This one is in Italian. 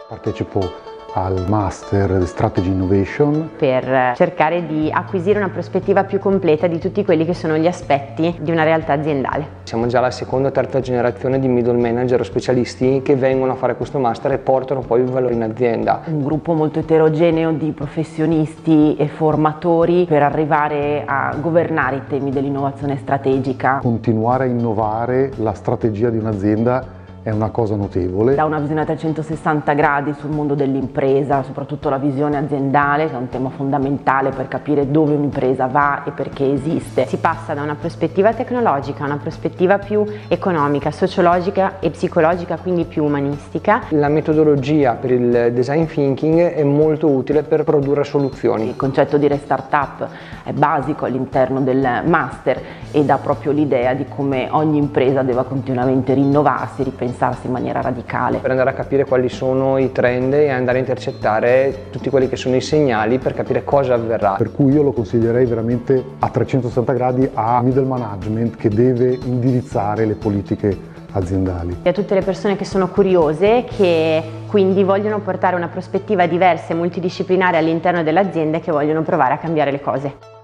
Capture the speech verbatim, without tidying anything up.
Partecipo al Master Strategy Innovation per cercare di acquisire una prospettiva più completa di tutti quelli che sono gli aspetti di una realtà aziendale. Siamo già la seconda o terza generazione di middle manager o specialisti che vengono a fare questo master e portano poi il valore in azienda. Un gruppo molto eterogeneo di professionisti e formatori per arrivare a governare i temi dell'innovazione strategica. Continuare a innovare la strategia di un'azienda è una cosa notevole. Da una visione a trecentosessanta gradi sul mondo dell'impresa, soprattutto la visione aziendale, che è un tema fondamentale per capire dove un'impresa va e perché esiste. Si passa da una prospettiva tecnologica a una prospettiva più economica, sociologica e psicologica, quindi più umanistica. La metodologia per il design thinking è molto utile per produrre soluzioni. Il concetto di restart-up è basico all'interno del master e dà proprio l'idea di come ogni impresa deve continuamente rinnovarsi, ripensarsi in maniera radicale. Per andare a capire quali sono i trend e andare a intercettare tutti quelli che sono i segnali per capire cosa avverrà. Per cui io lo consiglierei veramente a trecentosessanta gradi a middle management che deve indirizzare le politiche aziendali. E a tutte le persone che sono curiose, che quindi vogliono portare una prospettiva diversa e multidisciplinare all'interno dell'azienda e che vogliono provare a cambiare le cose.